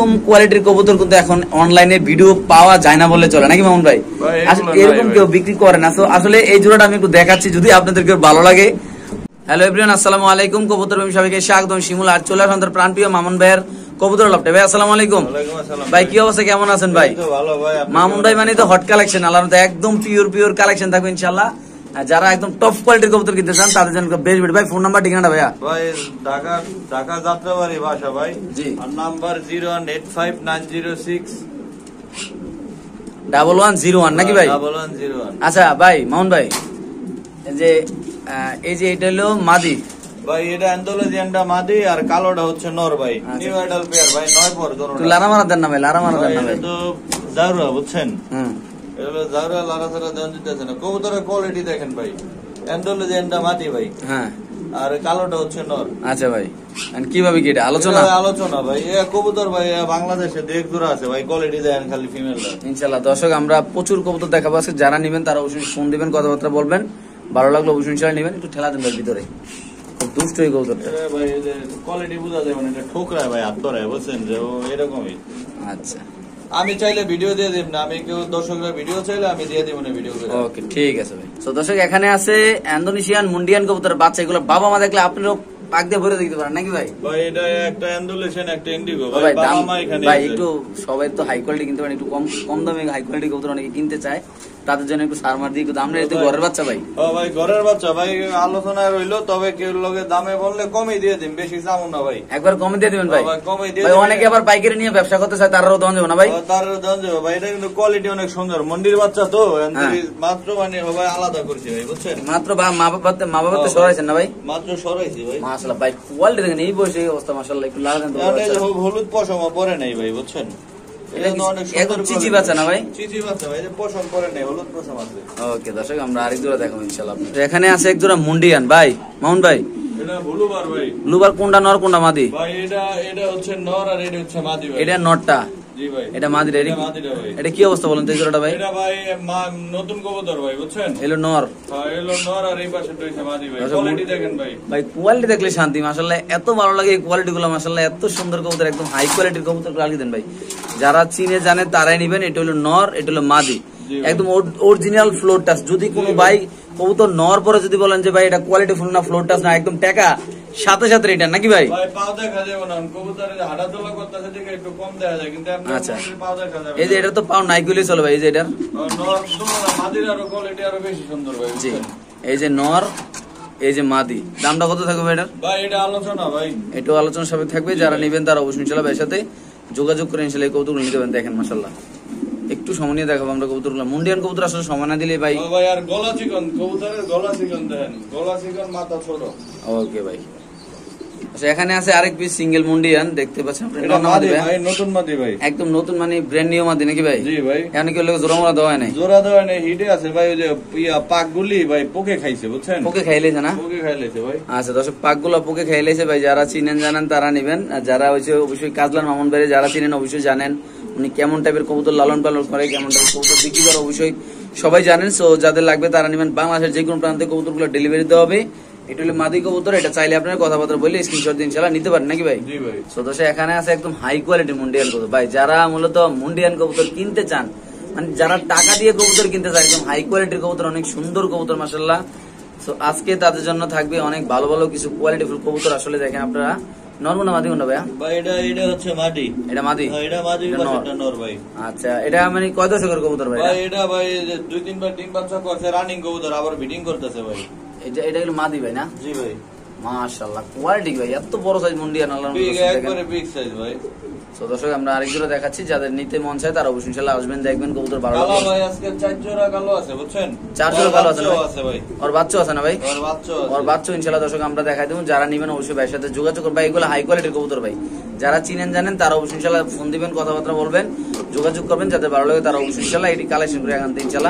এরকম কোয়ালিটির কবুতর কিন্তু এখন অনলাইনে ভিডিও পাওয়া যায় না বলে চলে, নাকি মামুন ভাই? এরকম কেউ বিক্রি করে না। তো আসলে এই জোড়াটা আমি একটু দেখাচ্ছি, যদি আপনাদের কেউ ভালো লাগে। হ্যালো এভরিওয়ান, আসসালামু আলাইকুম। কবুতর প্রেমী সবাইকে স্বাগতম। শিমুল আর চলে আসলাম আমাদের প্রাণপ্রিয় মামুন ভাইয়ের কবুতর লফটে। ভাই আসসালামু আলাইকুম। ভাই কি অবস্থা, কেমন আছেন ভাই? মামুন ভাই মানে তো হট কালেকশন, আল্লাহর মধ্যে একদম পিওর কালেকশন থাকবে ইনশাআল্লাহ। যারা একদম টপ কোয়ালিটির কবুতর কিনতে চান তাদের জন্য বেশ ভিড়। ভাই ফোন নাম্বার ঠিকানা ভাইয়া? ভাই ঢাকা যাত্রাবাড়ি বাসা ভাই। জি। আর নাম্বার 01859061101 নাকি ভাই? 1101। আচ্ছা ভাই মামুন ভাই, এই যে এটা হলো মাদি ভাই, এটা অ্যান্ডোলজিয়ানটা মাদি আর কালোটা হচ্ছে নর ভাই। নিউ অ্যাডাল্ট পেয়ার ভাই, 9 পর ধরুন। তো লারা মারা দেন না ভাই, লারা মারা দেন না ভাই। তো জারুয়া বুঝছেন, এটা হলো জারুয়া, লারা ছাড়া দেন দিতেছে না। কবুতরের কোয়ালিটি দেখেন ভাই, অ্যান্ডোলজিয়ানটা মাদি ভাই, হ্যাঁ, আর কালোটা হচ্ছে নর। আচ্ছা ভাই, কিভাবে কি এটা আলোচনা ভাই? কবুতর ভাই বাংলাদেশে দেখ দূর আছে ভাই, কোয়ালিটি দেন খালি ফিমেলরা। ইনশাআল্লাহ দর্শক আমরা প্রচুর কবুতর দেখাবো আজকে। যারা নেবেন তারা অবশ্যই ফোন দিবেন, কথাবার্তা বলবেন, ভালো লাগলো অবশ্যই ইনশাআল্লাহ নেবেন। একটু ঠেলা দেন ভাই ভিতরে, খুব দুষ্ট এই কবুতরটা ভাই। কোয়ালিটি বোঝা যায় মানে, এটা ঠোকরায় ভাই, হাত ধরে বুঝছেন যে ও এরকমই। আচ্ছা, আমি চাইলে ভিডিও দিয়ে দিব না, আমি কেউ দর্শকরা ভিডিও চাইলে আমি দিয়ে দিব না ভিডিও করে। ওকে ঠিক আছে ভাই। তো দর্শক এখানে আছে ইন্দোনেশিয়ান মুন্ডিয়ান কবুতর বাচ্চা। এগুলো বাবা মা দেখলে আপনারও পাক দিয়ে ভরে দেখতে পারেন, নাকি ভাই? ভাই এটা একটা ইন্দোনেশিয়ান, একটা ইন্ডিগো ভাই। বাবা মা এখানে ভাই একটু সবাই তো হাই কোয়ালিটি কিনতে পারেন, একটু কম দামে হাই কোয়ালিটি কবুতর অনেকে কিনতে চায়, তাদের জন্য একটু সারমার দিয়ে আমরা এতে ঘরের বাচ্চা ভাই। ও ভাই ঘরের বাচ্চা ভাই, আলোচনায় রইলো। তবে কেউ লোকে দামে বললে কমই দিয়ে দিন, বেশি চামু না ভাই। একবার কমে দিয়ে দিবেন ভাই। কমই দিয়ে ভাই অনেকে আবার পাইকারি নিয়ে ব্যবসা করতে চায়, তারাও দাম যাবে না ভাই? তারাও দাম যাবে ভাই। এটা কিন্তু কোয়ালিটি অনেক সুন্দর, মন্দির বাচ্চা তো মাত্র মানে ভাই আলাদা করছি ভাই, বুঝছেন? মাত্র মা বাবাতে সরাইছেন না ভাই? মাত্র সরাইছি ভাই। মাশাআল্লাহ ভাই, কোয়ালিটি দেখেন এই বয়সে অবস্থা মাশাআল্লাহ। একটু লাগান তো, হলুদ পশম পরে নাই ভাই, বুঝছেন? চিচি বাচ্চা না ভাই? চিচি বাচ্চা ভাই, পশম পরে নাই, হলুদ পশম আছে। ওকে দর্শক আমরা আরেক জোড়া দেখাবো ইনশাআল্লাহ। এখানে আছে এক জোড়া মুন্ডিয়ান ভাই, মামুন ভাই। এটা ব্লুবার ভাই। ব্লুবার কোনটা নর কোনটা মাদি ভাই? এটা হচ্ছে নর আর এটা হচ্ছে মাদি ভাই। এটা নরটা, জি ভাই। এটা মাদি। এটা কি অবস্থা বলেন তো এই জোড়াটা ভাই? এটা ভাই নতুন কবুতর ভাই, বুঝছেন? এলো নর, হ্যাঁ এলো নর, আর এই পাশে রয়েছে মাদি ভাই। কোয়ালিটি দেখেন ভাই। ভাই কোয়ালিটি দেখলে শান্তি মাশাআল্লাহ, এত ভালো লাগে এই কোয়ালিটি গুলো মাশাআল্লাহ। এত সুন্দর কবুতর, একদম হাই কোয়ালিটির কবুতর গুলো দেন ভাই। যারা চিনে জানে তারাই নিবেন। এটা হলো নর, এটা হলো মাদি, একদম অরিজিনাল ফ্লোর টাচ। যদি কোনো ভাই কবুতর নর পরে যদি বলেন যে ভাই এটা কোয়ালিটি ফুল না, ফ্লোর টাচ না, একদম টাকা সাথে সাথে এটা, নাকি ভাই? ভাই পাও দেখা যাবে না, কবুতরের হাঁটাচলা করতেছে দেখে একটু কম দেখা যায়, কিন্তু আপনি পাও দেখা যাবে। এই যে এটা তো পাও নাই গুলি চলে ভাই। এই যে এটা নর সুন্দর, মাদির আরো কোয়ালিটি আরো বেশি সুন্দর ভাই। জি, এই যে নর, এই যে মাদি। দামটা কত থাকবে ভাই এটার? ভাই এটা আলোচনা ভাই, একটু আলোচনা সবাই থাকবে। যারা নেবেন তারা অবশ্যই ইনশাআল্লাহ ভাইয়ের সাথে যোগাযোগ করে ইনশাআল্লাহ এই কবুতরগুলো নিতে পারেন। দেখেন মাশাআল্লাহ, একটু সময় নিয়ে দেখাবো আমরা কবুতরগুলো। মুন্ডিয়ান কবুতর আসলে সময় না দিলে ভাই। ভাই আর গলা চিকন, কবুতরের গলা চিকন দেখেন, গলা চিকন, মাথা ছোট। ওকে ভাই। আচ্ছা এখানে আছে আরেক পিস সিঙ্গেল মুন্ডিয়ান, দেখতে পাচ্ছেন আপনি। এটা মাদি ভাই, নতুন মাদি ভাই, একদম নতুন মানে ব্র্যান্ড নিউ মাদি, নাকি ভাই? জি ভাই। এখানে কি লোক জোড়া মোড়া দেওয়া নাই? জোড়া দেওয়া নাই, হিটে আছে ভাই। ওই যে পাকগুলি ভাই পোকে খাইছে, বুঝছেন? পোকে খাইলেছে না? পোকে খাইলেছে ভাই। আচ্ছা দর্শক, পাকগুলো পোকে খাইলেছে ভাই। যারা চিনেন জানেন তারা নিবেন, আর যারা হচ্ছে অবশ্যই কাজলার মামুন ভাই যারা চিনেন অবশ্যই জানেন উনি কেমন টাইপের কবুতর লালন পালন করে, কেমন টাইপের কবুতর বিক্রি করে অবশ্যই সবাই জানেন। সো যাদের লাগবে তারা নিবেন। বাংলাদেশের যে কোনো প্রান্তে কবুতরগুলো ডেলিভারি দেওয়া হবে। এটা হলো মাদি কবুতর। এটা চাইলে আপনার কথাবার্তা বলে স্ক্রিনশট দিয়ে ইনশাআল্লাহ নিতে পারেন, নাকি ভাই? জি ভাই। সো দর্শক এখানে আছে একদম হাই কোয়ালিটি মুন্ডিয়ান কবুতর ভাই। যারা মূলত মুন্ডিয়ান কবুতর কিনতে চান, মানে যারা টাকা দিয়ে কবুতর কিনতে চান, একদম হাই কোয়ালিটির কবুতর, অনেক সুন্দর কবুতর মাশাআল্লাহ। সো আজকে তাদের জন্য থাকবে অনেক ভালো ভালো কিছু কোয়ালিটিফুল কবুতর। আসলে দেখেন আপনারা, নরমাল মাদি কোনটা ভাইয়া? ভাই এটা হচ্ছে মাদি। এটা মাদি? হ্যাঁ এটা মাদি, এটা নর ভাই। আচ্ছা এটা মানে কয় দশকের কবুতর ভাই? ভাই এটা ভাই 2-3 বার ডিম বাচ্চা করছে, রানিং কবুতর, আবার ব্রিডিং করতেছে ভাই। এটা হলো মাদি ভাই না? জি ভাই। মাশাআল্লাহ কোয়ালিটি ভাই, এত বড় সাইজ মুন্ডিয়ান আল্লাহর বিগ, একবারে বিগ সাইজ ভাই। সো দর্শক আমরা আরেক জোড়া দেখাচ্ছি, যাদের নিতে মন চায় তারা অবশ্যই ইনশাআল্লাহ আসবেন, দেখবেন কবুতর ভালো লাগবে। কালো ভাই আজকে 4 জোড়া কালো আছে, বুঝছেন? 4 জোড়া কালো আছে ভাই। ওর বাচ্চা আছে না ভাই? ওর বাচ্চা ইনশাআল্লাহ দর্শক আমরা দেখাই দেব। যারা নেবেন অবশ্যই ভাইয়ের সাথে যোগাযোগ করবেন। এগুলো হাই কোয়ালিটির কবুতর ভাই। যারা চিনেন জানেন তারা অবশ্যই ইনশাআল্লাহ ফোন দিবেন, কথাবার্তা বলবেন, যোগাযোগ করবেন। যাদের ভালো লাগে তারা অবশ্যই ইনশাআল্লাহ এটি কালেকশন করে এখান থেকে ইনশাআল্লাহ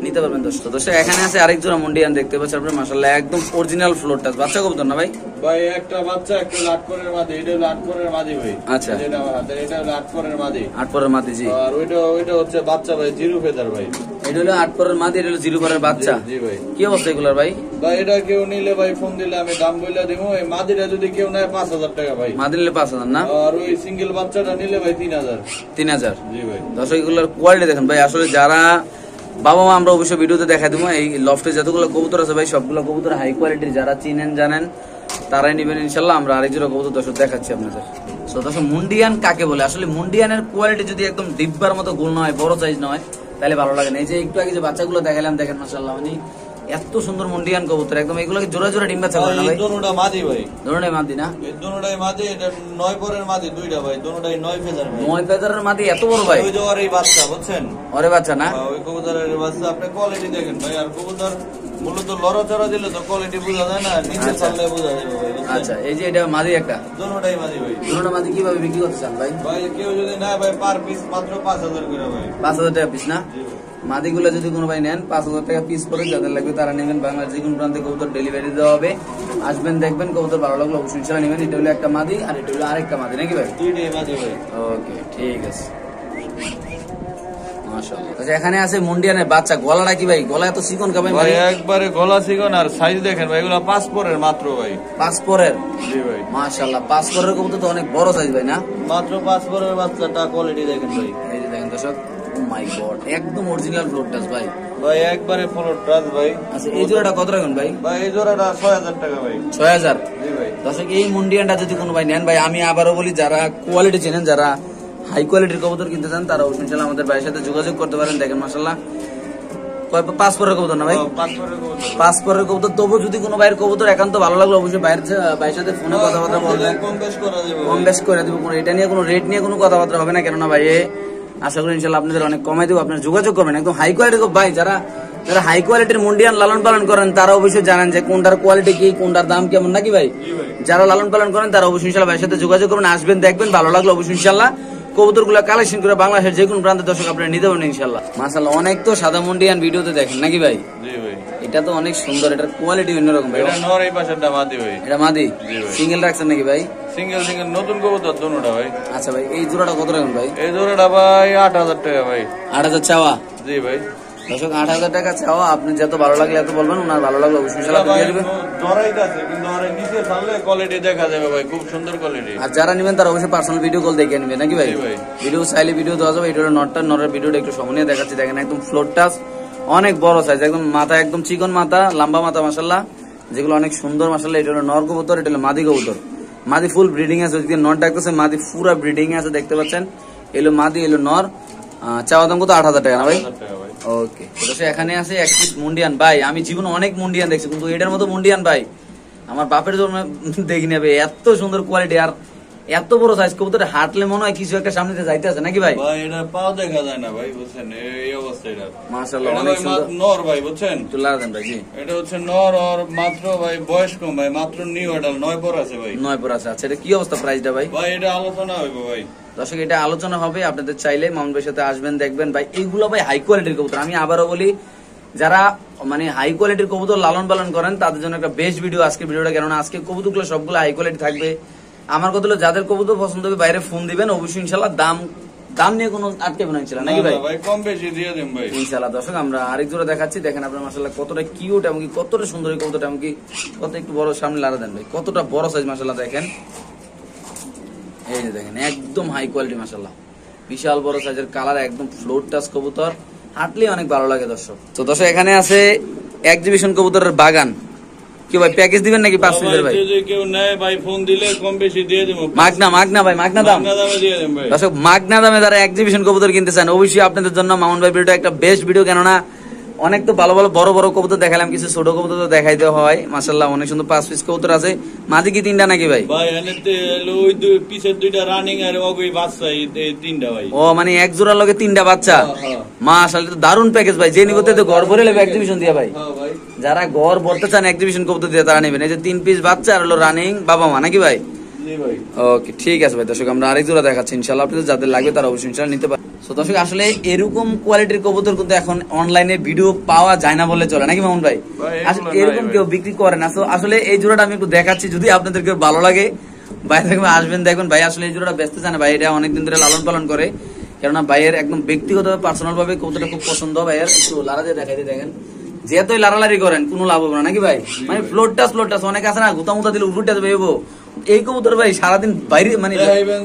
নিতে পারবেন দোস্ত। এখানে আছে আরেক জোড়া মুন্ডিয়ান দেখতে পাচ্ছেন আপনারা, মাশাআল্লাহ একদম অরিজিনাল ফ্লোর টাচ বাচ্চা কবুতর না ভাই? ভাই একটা বাচ্চা একটা লাটকরের মাদি, এটা লাটকরের মাদি ভাই। আচ্ছা, এটা লাটকরের মাদি, আটপরের মাদি। জি, আর ওইটা হচ্ছে বাচ্চা ভাই, জিরো ফেদার ভাই। এটা হলো আটপরের মাদি, এটা হলো জিরো পরের বাচ্চা। জি ভাই। কি অবস্থা এগুলার ভাই? ভাই এটা কেউ নিলে ভাই ফোন দিলে আমি দাম বইলা দিব। এই মাদিটা যদি কেউ নেয় 5000 টাকা ভাই। মাদি নিলে 5000 না? আর ওই সিঙ্গেল বাচ্চাটা নিলে ভাই 3000। 3000। জি ভাই। দর্শক এগুলোর কোয়ালিটি দেখেন ভাই, আসলে যারা বাবা মা, আমরা অবশ্যই ভিডিওতে দেখা দেবো, এই লফটে যতগুলো কবুতর আছে ভাই সবগুলো কবুতর হাই কোয়ালিটির, যারা চিনেন জানেন তারাই নিবেন ইনশাল্লাহ। আমরা আরেক জোড়া কবুতর দর্শক দেখাচ্ছি আপনাদের। তো দর্শক মুন্ডিয়ান কাকে বলে? আসলে মুন্ডিয়ানের কোয়ালিটি যদি একদম ডিব্বার মতো গোল নয়, বড় সাইজ নয়, তাহলে ভালো লাগে না। এই যে একটু আগে যে বাচ্চাগুলো দেখালাম দেখেন মাশাআল্লাহ, মানে এত সুন্দর মুন্ডিয়ান কবুতর, একদম এগুলোকে জোড়া জোড়া ডিম বাচ্চা করে না ভাই? দোনোটা মাদি ভাই। দোনোটাই মাদি না? এই দোনোটাই মাদি। এটা 9 পরের মাদি দুইটা ভাই, দোনোটাই 9 ফেদার ভাই। 9 ফেদারের মাদি এত বড় ভাই? ওই যে ওর এই বাচ্চা বুঝছেন? ওরে বাচ্চা না? ওই কবুতরের বাচ্চা। আপনি কোয়ালিটি দেখেন ভাই। আর কবুতর মূলত লড়াচড়া দিলে তো কোয়ালিটি বোঝা যায় না, নিচে চাললে বোঝা যাবে ভাই। আচ্ছা, এই যে এটা মাদি একটা, দোনোটাই মাদি ভাই। দোনোটা মাদি কিভাবে বিক্রি করতে চান ভাই? ভাই কেউ যদি না ভাই পার পিস মাত্র 5000 করে ভাই। 5000 টাকা পিস না? জি ভাই। মাদিগুলো যদি কোনো ভাই নেন 5000 টাকা পিস করে, যাদের লাগবে তারা নেবেন। বাংলাদেশ যে কোনো প্রান্তে কবুতর ডেলিভারি দেওয়া হবে। আসবেন, দেখবেন, কবুতর ভালো লাগলো অবশ্যই ইনশাআল্লাহ নেবেন। এটা হলো একটা মাদি আর এটা হলো আরেকটা মাদি নাকি ভাই? দুইটাই মাদি ভাই। ওকে, ঠিক আছে, মাশাআল্লাহ। আচ্ছা, এখানে আছে মুন্ডিয়ানের বাচ্চা। গলাটা কি ভাই? গলা এত চিকন কা ভাই? ভাই একবারে গলা চিকন। আর সাইজ দেখেন ভাই, এগুলো 5 পরের মাত্র ভাই। 5 পরের? জি ভাই। মাশাআল্লাহ, 5 পরের কবুতর তো অনেক বড় সাইজ ভাই না? মাত্র 5 পরের বাচ্চাটা কোয়ালিটি দেখেন ভাই। এই যে দেখেন দর্শক, ও মাই গড, একদম অরিজিনাল ফ্লোর টাচ ভাই। ভাই একবারে ফ্লোর টাচ ভাই। আচ্ছা, এই জোড়াটা কত রাখবেন ভাই? ভাই এই জোড়াটা 6000 টাকা ভাই। 6000? জি ভাই। দর্শক এই মুন্ডিয়ানটা যদি কোনো ভাই নেন ভাই, আমি আবারও বলি, যারা কোয়ালিটি চেনেন, যারা হাই কোয়ালিটির কবুতর কিনতে চান, তারা অবশ্যই ইনশাআল্লাহ আমাদের ভাইয়ের সাথে যোগাযোগ করতে পারেন। দেখেন মাশাআল্লাহ 5 পরের কবুতর না ভাই? 5 পরের কবুতর। 5 পরের কবুতর। তবু যদি কোনো ভাইয়ের কবুতর একান্ত ভালো লাগলো, অবশ্যই ভাইয়ের সাথে ফোনে কথাবার্তা বলবেন, কম বেশ করা যাবে, কম বেশ করে দেবো। কোনো এটা নিয়ে কোনো রেট নিয়ে কোনো কথাবার্তা হবে না, কেননা ভাই আশা করি ইনশাআল্লাহ আপনাদের অনেক কমাই দেবো। আপনারা যোগাযোগ করবেন একদম হাই কোয়ালিটির ভাই। যারা হাই কোয়ালিটির মুন্ডিয়ান লালন পালন করেন তারা অবশ্যই জানেন যে কোনটার কোয়ালিটি কি, কোনটার দাম কেমন নাকি ভাই? যারা লালন পালন করেন তারা অবশ্যই ইনশাআল্লাহ ভাইয়ের সাথে যোগাযোগ করবেন, আসবেন, দেখবেন, ভালো লাগলো অবশ্যই ইনশাআল্লাহ কবুতর গুলা কালেকশন করে বাংলাদেশের যে কোনো প্রান্তে দর্শক আপনারা নিতে পারেন ইনশাআল্লাহ। মাশাআল্লাহ, অনেক তো সাদা মুন্ডিয়ান ভিডিওতে দেখেন নাকি ভাই? জি ভাই। এটা তো অনেক সুন্দর, এটার কোয়ালিটি অন্যরকম ভাই। এটা নর, এই পাশেরটা মাদি ভাই। এটা মাদি? জি ভাই। সিঙ্গেল রাখছেন নাকি ভাই? সিঙ্গেল নতুন কবুতর দোনোটা ভাই। আচ্ছা ভাই, এই জোড়াটা কত রাখবেন ভাই? এই জোড়াটা ভাই 8000 টাকা ভাই। 8000 চাওয়া? জি ভাই। দর্শক 8000 টাকা চাওয়া। আপনি যত ভালো লাগলে এত বলবেন, ওনার ভালো লাগলো অবশ্যই ইনশাআল্লাহ দিয়ে দিবেন। ধরাইতাছে কিন্তু আরে নিচে ছাড়লে কোয়ালিটি দেখা যাবে ভাই, খুব সুন্দর কোয়ালিটি। আর যারা নেবেন তারা অবশ্যই পার্সোনাল ভিডিও কল দেখে নেবেন নাকি ভাই? জি ভাই। ভিডিও চাইলে ভিডিও দেওয়া যাবে। এটা হলো নরের ভিডিওটা একটু সময় নিয়ে দেখাচ্ছি। দেখেন একদম ফ্লোর টাচ, অনেক বড় সাইজ, একদম মাথা একদম চিকন মাথা, লম্বা মাথা মাশাআল্লাহ, যেগুলো অনেক সুন্দর মাশাআল্লাহ। এটা হলো নর কবুতর, এটা হলো মাদি কবুতর। মাদি ফুল ব্রিডিং আছে, ওইদিকে নর ডাকতেছে, মাদি পুরা ব্রিডিং আছে দেখতে পাচ্ছেন। এলো মাদি, এলো নর। চাওয়া দাম কত? 8000 টাকা না ভাই? ওকে। তো এখানে আছে এক পিস মুন্ডিয়ান ভাই। আমি জীবনে অনেক মুন্ডিয়ান দেখছি, কিন্তু এটার মতো মুন্ডিয়ান ভাই আমার বাপের জন্য দেখি নেবে। এত সুন্দর কোয়ালিটি আর এত বড় সাইজ কবুতর, হাঁটলে মনে হয় কিছু একটা সামনে যাইতে আছে নাকি ভাই? ভাই এটা পাও দেখা যায় না ভাই, বুঝছেন এই অবস্থা। এটা মাশাআল্লাহ অনেক সুন্দর নর ভাই, বুঝছেন? চলে দেন ভাই। জি, এটা হচ্ছে নর। আর মাত্র ভাই বয়স কম ভাই, মাত্র নিউ অ্যাডাল্ট 9 পর আছে ভাই। 9 পর আছে। আচ্ছা, এটা কি অবস্থা প্রাইসটা ভাই? ভাই এটা আলোচনা হইব ভাই। দর্শক এটা আলোচনা হবে, আপনাদের চাইলে মামুন ভাইয়ের সাথে আসবেন, দেখবেন ভাই। এইগুলো ভাই হাই কোয়ালিটির কবুতর। আমি আবারও বলি, যারা মানে হাই কোয়ালিটির কবুতর লালন পালন করেন তাদের জন্য একটা বেস্ট ভিডিও আজকে ভিডিওটা, কেননা আজকে কবুতরগুলো সবগুলো হাই কোয়ালিটি থাকবে। আমার কথা হলো, যাদের কবুতর পছন্দ হবে বাইরে ফোন দিবেন অবশ্যই ইনশাআল্লাহ। দাম নিয়ে কোনো আটকে না ইনশাআল্লাহ নাকি ভাই? ভাই কম বেশি দিয়ে দেন ভাই ইনশাআল্লাহ। দর্শক আমরা আরেক জোড়া দেখাচ্ছি, দেখেন আপনারা মাশাআল্লাহ কতটা কিউট এবং কতটা সুন্দর এই কবুতরটা, এমনকি কত একটু বড় সামনে লাড়া দেন ভাই, কতটা বড় সাইজ মাশাআল্লাহ। দেখেন এই যে দেখেন একদম হাই কোয়ালিটি মাশাআল্লাহ, বিশাল বড় সাইজের কালার, একদম ফ্লোর টাচ কবুতর, হাঁটলে অনেক ভালো লাগে দর্শক। তো দর্শক এখানে আছে এক্সিবিশন কবুতরের বাগান। কি ভাই প্যাকেজ দিবেন নাকি 5 পিসের ভাই? যদি কেউ নেয় ভাই ফোন দিলে কম বেশি দিয়ে দেব। মাগনা ভাই, মাগনা দাম দিয়ে দেন ভাই। দর্শক মাগনা দামে যারা এক্সিবিশন কবুতর কিনতে চান অবশ্যই আপনাদের জন্য মামুন ভাই ভিডিওটা একটা বেস্ট ভিডিও, কেননা অনেক তো ভালো বড় বড় কবুতর দেখালাম, কিছু ছোট কবুতর তো দেখাই দেওয়া হয় মাশাআল্লাহ। অনেক সুন্দর 5 পিস কবুতর আছে। মাদি কি 3টা নাকি ভাই? ভাই এনে ওই দুই পিছের 2টা রানিং আর ওই বাচ্চা, এই 3টা ভাই। ও মানে এক জোড়ার লগে 3টা বাচ্চা। মাশাআল্লাহ, তো দারুন প্যাকেজ ভাই। যে নিকতে তো ঘর ভরে নেবে এক্সিবিশন দিয়ে ভাই। হ্যাঁ ভাই, যারা ঘর ভরতে চান এক্সিবিশন কবুতর দিয়ে তারা নেবেন। এই যে 3 পিস বাচ্চা আর হলো রানিং বাবা মা নাকি ভাই? জি ভাই। ওকে, ঠিক আছে ভাই। দর্শক আমরা আরেক জোড়া দেখাচ্ছি ইনশাআল্লাহ। আপনাদের যাদের লাগবে তারা অবশ্যই ইনশাআল্লাহ নিতে পারেন। তো দর্শক আসলে এরকম কোয়ালিটির কবুতর কিন্তু এখন অনলাইনে ভিডিও পাওয়া যায় না বললে চলে, নাকি মামুন ভাই? এরকম কেউ বিক্রি করে না। তো আসলে এই জোড়াটা আমি একটু দেখাচ্ছি, যদি আপনাদের কেউ ভালো লাগে ভাই দেখবেন, আসবেন দেখবেন। ভাই আসলে এই জোড়াটা ব্যস্ত জানে ভাই, এটা অনেকদিন ধরে লালন পালন করে, কেননা ভাইয়ের একদম ব্যক্তিগত পার্সোনাল ভাবে কবুতরটা খুব পছন্দ। ভাইয়ের একটু লারা দিয়ে দেখাই দিয়ে দেখেন, যেহেতু লারালারি করেন কোনো লাভ হবে না, নাকি ভাই? মানে ফ্লোরটাস অনেক আছে না, গুতা মুতা দিলে উল্টা দেবে। এই কবুতর ভাই সারাদিন বাইরে মানে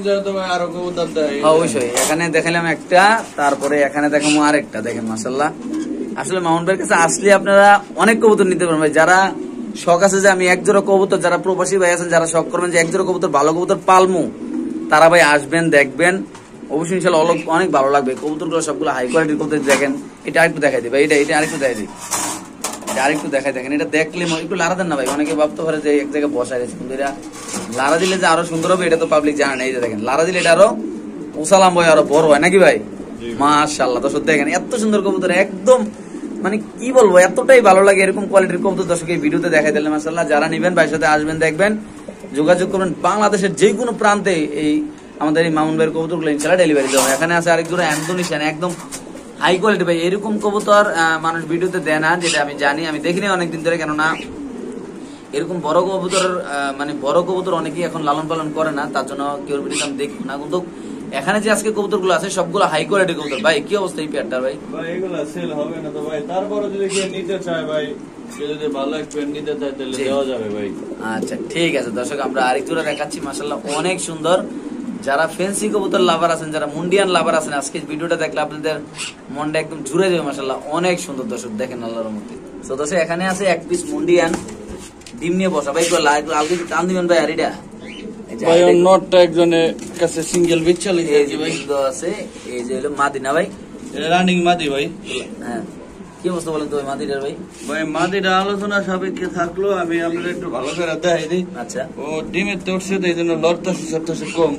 অবশ্যই এখানে দেখালাম একটা, তারপরে এখানে দেখাবো আরেকটা। দেখেন মাশাআল্লাহ, আসলে মামুন ভাইয়ের কাছে আসলে আপনারা অনেক কবুতর নিতে পারেন ভাই। যারা শখ আছে যে আমি এক জোড়া কবুতর, যারা প্রবাসী ভাই আছেন যারা শখ করবেন যে এক জোড়া কবুতর, ভালো কবুতর পালমু, তারা ভাই আসবেন, দেখবেন, অবশ্যই ইনশাআল্লাহ অনেক ভালো লাগবে। কবুতরগুলো সবগুলো হাই কোয়ালিটির কবুতর। দেখেন এটা আরেকটু দেখাই দিই ভাই, এটা আরেকটু দেখাই দিই, আরেকটু দেখাই। দেখেন এটা দেখলে একটু লারা দেন না ভাই, অনেকে ভাবতে পারে যে এক জায়গায় বসায় রয়েছে, কিন্তু এটা লারা দিলে যে আরো সুন্দর হবে এটা তো পাবলিক জানে না। এই যে দেখেন লারা দিলে এটা আরো উসালাম হয়, আরো বড় হয়, নাকি ভাই? মাশাআল্লাহ দর্শক দেখেন এত সুন্দর কবুতর, একদম মানে কি বলবো, এতটাই ভালো লাগে এরকম কোয়ালিটির কবুতর। দর্শক এই ভিডিওতে দেখাই দিলে মাশাআল্লাহ, যারা নিবেন ভাইয়ের সাথে আসবেন, দেখবেন, যোগাযোগ করবেন। বাংলাদেশের যে কোনো প্রান্তে এই আমাদের এই মামুন ভাইয়ের কবুতরগুলো ইনশাআল্লাহ ডেলিভারি দেওয়া হয়। এখানে আছে আরেক জোড়া অ্যান্থোনিশিয়ান, একদম হাই কোয়ালিটি ভাই। এরকম কবুতর মানুষ ভিডিওতে দেয় না, যেটা আমি জানি, আমি দেখিনি অনেকদিন ধরে, কেননা এরকম বড় কবুতর মানে বড় কবুতর অনেকেই এখন লালন পালন করে না, তার জন্য কেউ ভিডিওতে আমি দেখি না। কিন্তু এখানে যে আজকে কবুতর গুলো আছে সবগুলো হাই কোয়ালিটি কবুতর। ভাই কি অবস্থা এই পেয়ারটার ভাই? এগুলা সেল হবে না তো ভাই, তারপরে যদি কেউ নিতে চায় ভাই, যদি ভালো এক পেয়ার নিতে চায় তাহলে দেওয়া যাবে ভাই। আচ্ছা ঠিক আছে দর্শক, আমরা আরেক জোড়া দেখাচ্ছি, মাশাআল্লাহ অনেক সুন্দর। যারা ফেন্সি কবুতর লাভার আছেন, যারা মুন্ডিয়ান লাভার আছেন, আজকে ভিডিওটা দেখলে আপনাদের মনটা একদম জুড়ে যাবে। মাশাআল্লাহ অনেক সুন্দর দর্শক, দেখেন আল্লাহর রহমতে। তো দর্শক এখানে আছে এক পিস মুন্ডিয়ান ডিম নিয়ে বসা। ভাই লালকে টান দিবেন ভাই, আর এটা ভাই নটটা একজনের কাছে সিঙ্গেল বিচ্ছা লিখে ভাই আছে। এই যে হলো মাদিনা ভাই, এটা রানিং মাদি ভাই। হ্যাঁ কি অবস্থা বলেন তো ভাই মাদিটার? ভাই ভাই মাদিটা আলোচনা সাপেক্ষে থাকলো, আমি আপনাদের একটু ভালো করে দেখাই দিই। আচ্ছা ও ডিমের তো উঠছে তো এই জন্য লড়তাছে কম।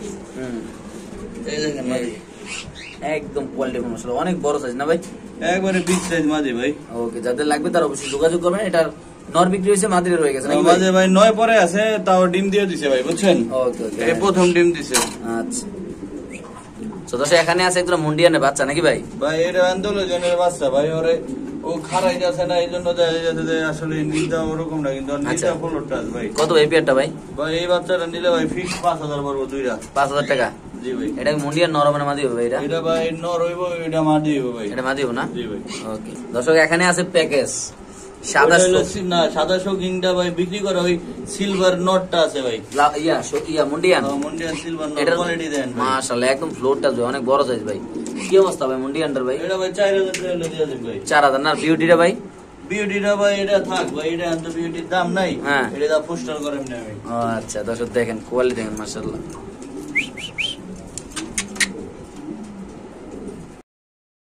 এই দেখেন ভাই একদম কোয়ালিটি মাশাআল্লাহ অনেক বড় সাইজ না ভাই? একবারে বিগ সাইজ মাদি ভাই। ওকে, যাদের লাগবে তারা অবশ্যই যোগাযোগ করবেন। এটার নর বিক্রি হয়েছে, মাদিরে রয়ে গেছে নাকি মাঝে ভাই 9 পরে আছে, তাও ডিম দিয়ে দিছে ভাই, বুঝছেন? ওকে ওকে, এই প্রথম ডিম দিছে। আচ্ছা তো দর্শক এখানে আছে একটা মুন্ডিয়ানের বাচ্চা নাকি ভাই? ভাই এটা আন্দোলনের বাচ্চা ভাই, ওরে ও খারাই যাচ্ছে না, এই জন্য দেখা যাচ্ছে যে আসলে নিদা ওরকম না, কিন্তু নিদা ফলোটা ভাই। কত এই পেয়ারটা ভাই? ভাই এই বাচ্চাটা নিলে ভাই ফিক্স 5000 পড়বো, দুইটা 5000 টাকা। জি ভাই। এটা মুন্ডিয়ান নর হবে না মাদি হবে ভাই? এটা ভাই নর হইব, এটা মাদি হইব ভাই। এটা মাদি হবে না? জি ভাই। ওকে দর্শক এখানে আছে প্যাকেজ সাদা শোকিংটা ভাই বিক্রি করে, ওই সিলভার নটটা আছে ভাই, মুন্ডিয়ান মুন্ডিয়ান সিলভার নট কোয়ালিটি দেন মাশাআল্লাহ, একদম ফ্লোরটা অনেক বড় সাইজ ভাই। কি অবস্থা ভাই মুন্ডিয়ানটার ভাই? এটা ভাই 4000 টাকা দিয়ে দেন ভাই। 4000 না? বিউটিটা ভাই? বিউটিটা ভাই এটা থাক ভাই, এটা এত বিউটির দাম নাই, এটা পোস্টার করেন না আমি। আচ্ছা দর্শক দেখেন কোয়ালিটি দেখেন মাশাআল্লাহ।